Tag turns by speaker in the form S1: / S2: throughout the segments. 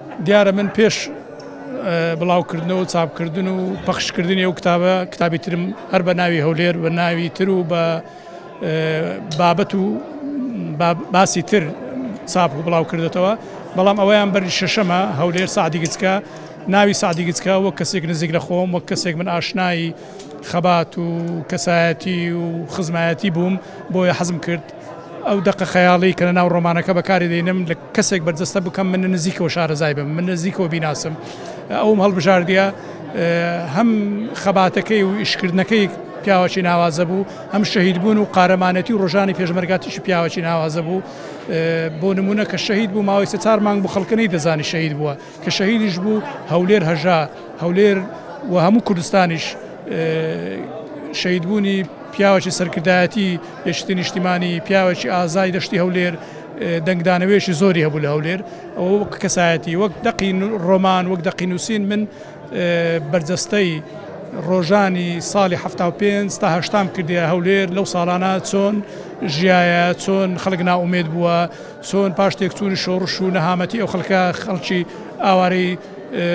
S1: دیارە من پێش بڵاوکردنەوە چاپکردن و پەخشکردنی ئەو کتابی ترم هەر بە ناوی هەولێر بە ناوی تر و بە بابەت و باسی تر چاپ و بڵاو کردێتەوە بەڵام ئەوەیان بەری شەشەمە هەولێر سعدی گچکە ناوی سعدی گچکە وەک کەسێک نزیک لە خۆم وەک کەسێک من ئاشنایی خەبات و کەسایەتی و خزمایەتی بووم بۆیە حەزم کرد ئەو دقە خەیاڵی کە لە ناو ڕۆمانەکە بەکاری دێنم لە کەسێک بەرجەستە بکەم من نزیکەوە شارەزای بم من نزیکەوە بیناسم ئەوم هەڵبژاردیە هەم خەباتەکەی و ئیشکردنەکەی پیاوەکی ناوازە بوو هەم شەهید بوون و قارەمانەتی و ڕۆژانی پێشمەرگاتیش پیاوەکی ناوازە بوو بۆ نمونە کە شەهید بوو ماوەی 4 مانگ بوو خەڵکەی دەزانی شەهید بووە کە شەهیدیش بوو هەولێر هەژا هەولێر و هەموو کوردستانیش شەهیدبوونی پیاوەکی سەرکردایەتی یەکێتی نیشتیمانی پیاوەکی ئازای دەشتی هەولێر دەنگدانەوێشی زۆری هەبوو لە هەولێر ئەوە وەک کەسایەتی وەک دەقی ڕۆمان وەک دەقی نووسین من بەرجەستەی ڕۆژانی ساڵی 75 تا 8 کردیە هەولێر لەو ساڵانە چۆن ژیایە چۆن خەڵک ناومێد بووە چۆن پاش تێکچوونی شۆڕش و نەهامەتی ئەو خەڵکی ئاوارەی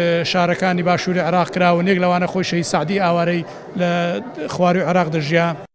S1: شارەکانی باشووری عێراق کراوە نێک لەوانە خۆی شەهید سعدی ئاوارەی لە خواری عێراق دەژیا